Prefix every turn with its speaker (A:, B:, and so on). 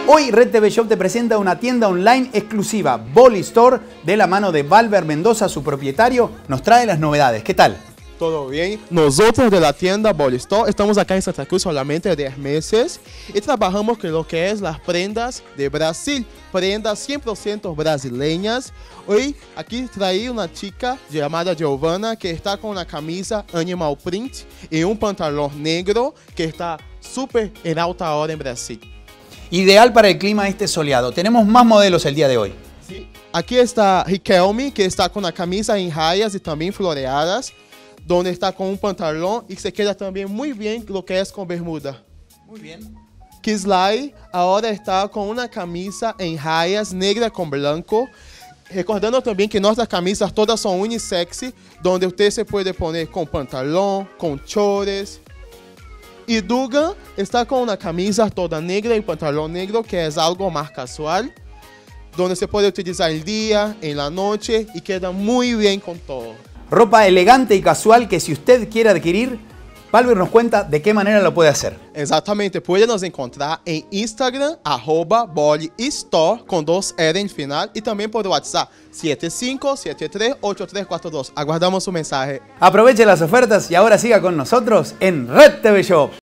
A: Hoy Red TV Shop te presenta una tienda online exclusiva, Boli Store, de la mano de Valver Mendoza, su propietario, nos trae las novedades. ¿Qué tal?
B: Todo bien. Nosotros de la tienda Boli Store estamos acá en Santa Cruz solamente 10 meses y trabajamos con lo que es las prendas de Brasil, prendas 100% brasileñas. Hoy aquí traí una chica llamada Giovanna que está con una camisa animal print y un pantalón negro que está súper en alta hora en Brasil.
A: Ideal para el clima soleado. Tenemos más modelos el día de hoy.
B: Sí. Aquí está Riquelme, que está con una camisa en rayas y también floreadas, donde está con un pantalón y se queda también muy bien lo que es con bermuda.
A: Muy bien.
B: Kisley ahora está con una camisa en rayas negra con blanco. Recordando también que nuestras camisas todas son unisex, donde usted se puede poner con pantalón, con chores. Y Dugan está con una camisa toda negra y pantalón negro, que es algo más casual, donde se puede utilizar el día, en la noche y queda muy bien con todo.
A: Ropa elegante y casual que si usted quiere adquirir, Valver nos cuenta de qué manera lo puede hacer.
B: Exactamente, puede nos encontrar en Instagram, @bolistore con 2 R en final y también por WhatsApp 75738342. Aguardamos su mensaje.
A: Aproveche las ofertas y ahora siga con nosotros en Red TV Shop.